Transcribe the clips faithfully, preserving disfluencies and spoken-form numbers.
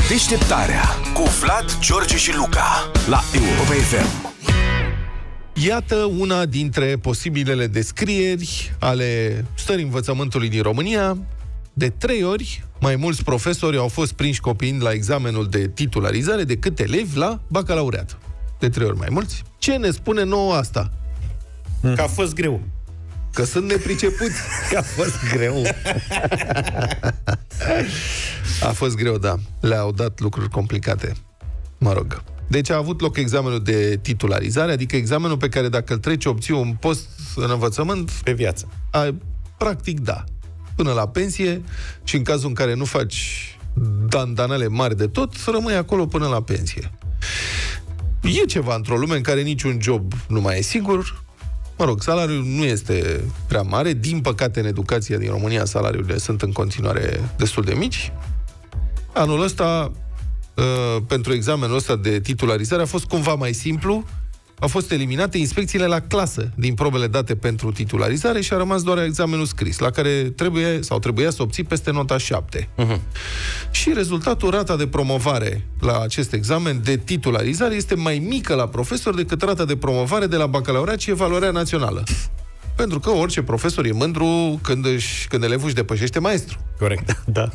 Deșteptarea cu Vlad, George și Luca la Europa F M. Iată una dintre posibilele descrieri ale stării învățământului din România. De trei ori mai mulți profesori au fost prinși copiind la examenul de titularizare decât elevi la bacalaureat. De trei ori mai mulți. Ce ne spune nouă asta? Că a fost greu. Că sunt nepricepuți. Că a fost greu. A fost greu, da. Le-au dat lucruri complicate. Mă rog. Deci a avut loc examenul de titularizare, adică examenul pe care dacă îl treci obții un post în învățământ pe viață. A, practic da. Până la pensie, și în cazul în care nu faci dandanele mari de tot, rămâi acolo până la pensie. E ceva într-o lume în care niciun job nu mai e sigur. Mă rog, salariul nu este prea mare. Din păcate, în educația din România, salariurile sunt în continuare destul de mici. Anul ăsta, pentru examenul ăsta de titularizare, a fost cumva mai simplu. Au fost eliminate inspecțiile la clasă din probele date pentru titularizare și a rămas doar examenul scris, la care trebuie sau trebuia să obții peste nota șapte. Uh-huh. Și rezultatul, rata de promovare la acest examen de titularizare este mai mică la profesor decât rata de promovare de la bacalaureat și evaluarea națională. Pentru că orice profesor e mândru când, își, când elevul își depășește maestru. Corect. Da.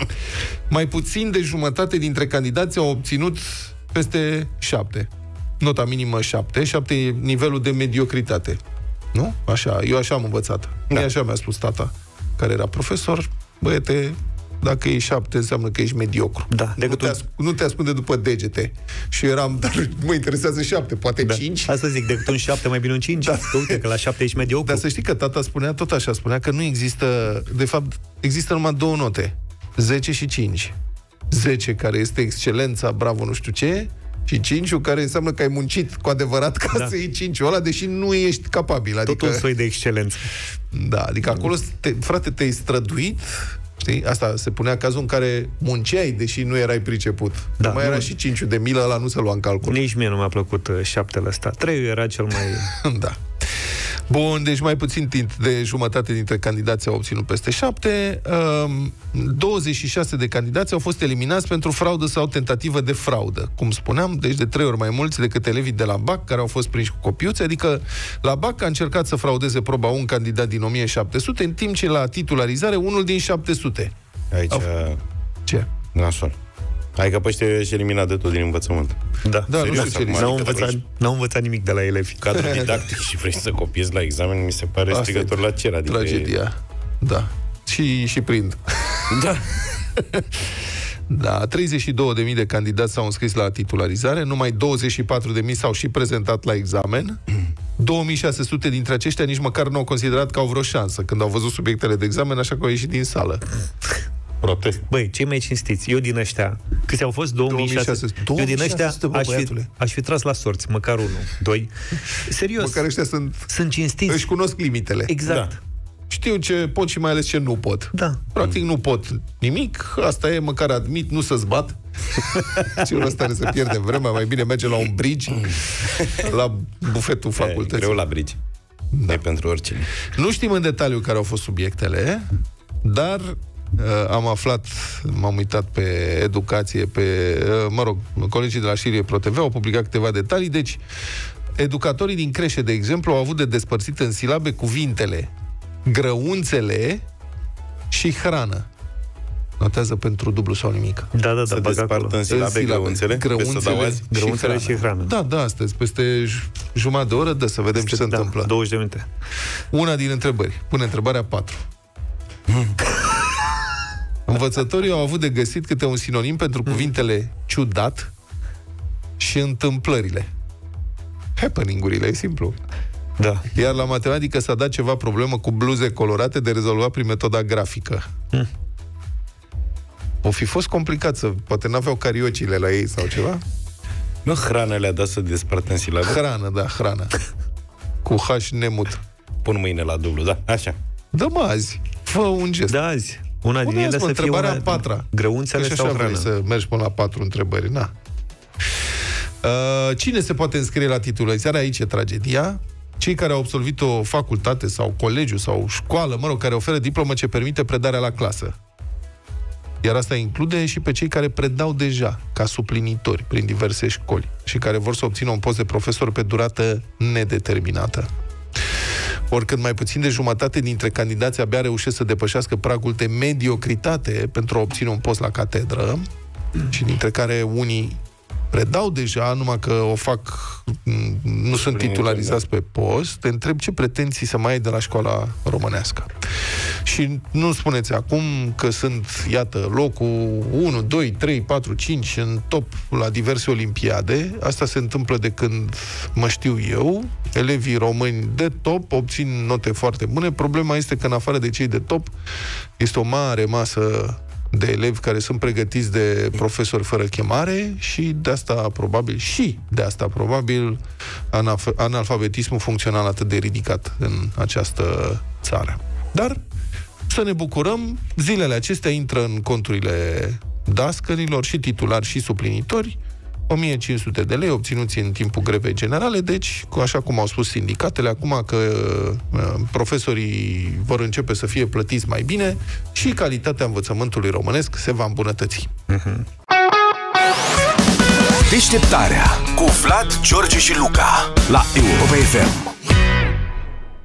Mai puțin de jumătate dintre candidați au obținut peste șapte. Nota minimă șapte, șapte e nivelul de mediocritate. Nu? Așa, eu așa am învățat. Da. Așa mi-a spus tata, care era profesor. Băiete, dacă e șapte, înseamnă că ești mediocru. Da. Nu, te asc- nu te ascunde după degete. Și eram, dar mă interesează șapte, poate da. cinci. Asta zic, decât un șapte, mai bine un cinci. Da. Uite că la șapte ești mediocru. Dar să știi că tata spunea tot așa, spunea că nu există, de fapt, există numai două note. zece și cinci. zece, care este excelența, bravo, nu știu ce, și cinci, care înseamnă că ai muncit cu adevărat ca da. să iei cinci ăla, deși nu ești capabil. Adică, tot un soi de excelență. Da, adică acolo, te, frate, te-ai străduit, știi? Asta se punea cazul în care munceai, deși nu erai priceput. Da, mai nu, era și cinciul de milă, ăla nu se lua în calcul. Nici mie nu mi-a plăcut șaptele ăsta. Trei era cel mai... Da. Bun, deci mai puțin timp de jumătate dintre candidați au obținut peste șapte. douăzeci și șase de candidați au fost eliminați pentru fraudă sau tentativă de fraudă. Cum spuneam, deci de trei ori mai mulți decât elevii de la B A C, care au fost prinși cu copiuțe, adică la B A C a încercat să fraudeze proba un candidat din o mie șapte sute, în timp ce la titularizare unul din șapte sute. Aici... Au... Ce? Nasol. Hai că pe ăștia e eliminat de tot din învățământ. Da, da, serios, nu știu ce n-au învățat, n-au învățat nimic de la elevi. Cadrul didactic și vrei să copiezi la examen, mi se pare asta strigător la cer. Adică tragedia. E... Da. Și, și prind. Da. Da, treizeci și două de mii de candidați s-au înscris la titularizare, numai douăzeci și patru de mii s-au și prezentat la examen. două mii șase sute dintre aceștia nici măcar nu au considerat că au vreo șansă când au văzut subiectele de examen, așa că au ieșit din sală. Protest. Băi, cei mai cinstiți, eu din ăștia, câți au fost? două mii șase sute. Eu din ăștia aș fi, aș fi tras la sorți, măcar unul, doi. Serios. Măcar ăștia sunt, sunt cinstiți. Își cunosc limitele. Exact. Da. Știu ce pot și mai ales ce nu pot. Da. Practic nu pot nimic, asta e, măcar admit, nu să-ți bat. Și ăsta are să pierde vremea, mai bine merge la un bridge, la bufetul facultății. E greu la bridge. Da. E pentru oricine. Nu știm în detaliu care au fost subiectele, dar uh, am aflat, m-am uitat pe educație, pe, uh, mă rog, colegii de la Șirie Pro T V au publicat câteva detalii. Deci, educatorii din creșe, de exemplu, au avut de despărțit în silabe cuvintele grăunțele și hrană. Notează pentru dublu sau nimic. Da, da, da. Să despart în silabe grăunțele, grăunțele și, grăunțele și hrană. Da, da, astăzi, peste jumătate de oră, dă să vedem peste, ce se da, întâmplă. douăzeci de minute. Una din întrebări. Pune întrebarea patru. Învățătorii au avut de găsit câte un sinonim pentru cuvintele ciudat și întâmplările. Happening-urile, e simplu. Da. Iar la matematică s-a dat ceva problemă cu bluze colorate de rezolvat prin metoda grafică. Hmm. O fi fost complicat să... Poate n-aveau cariocile la ei sau ceva. Nu, hrană le-a dat să despartă în silabe? Hrană, da, hrană. Cu H nemut. Pun mâine la dublu, da, așa. Dă-mă azi, fă un gest. Da, azi. Una din Pune ele să fie una... patra. Grăunțele sau hrană. Să mergi până la patru întrebări, na. Uh, cine se poate înscrie la titularizare? Aici e tragedia. Cei care au absolvit o facultate sau colegiu sau școală, mă rog, care oferă diplomă ce permite predarea la clasă. Iar asta include și pe cei care predau deja ca suplinitori prin diverse școli și care vor să obțină un post de profesor pe durată nedeterminată. Oricând mai puțin de jumătate dintre candidați abia reușesc să depășească pragul de mediocritate pentru a obține un post la catedră, și dintre care unii predau deja, numai că o fac, nu sunt titularizați pe post, te întreb ce pretenții să mai ai de la școala românească. Și nu spuneți acum că sunt, iată, locul unu, doi, trei, patru, cinci în top la diverse olimpiade. Asta se întâmplă de când mă știu eu. Elevii români de top obțin note foarte bune. Problema este că în afară de cei de top este o mare masă de elevi care sunt pregătiți de profesori fără chemare și de asta probabil, și de asta probabil analfabetismul funcțional atât de ridicat în această țară. Dar să ne bucurăm, zilele acestea intră în conturile dascărilor și titulari și suplinitori o mie cinci sute de lei obținuți în timpul grevei generale, deci, așa cum au spus sindicatele, acum că uh, profesorii vor începe să fie plătiți mai bine și calitatea învățământului românesc se va îmbunătăți. Uh-huh. Deșteptarea cu Vlad, George și Luca la Europa F M.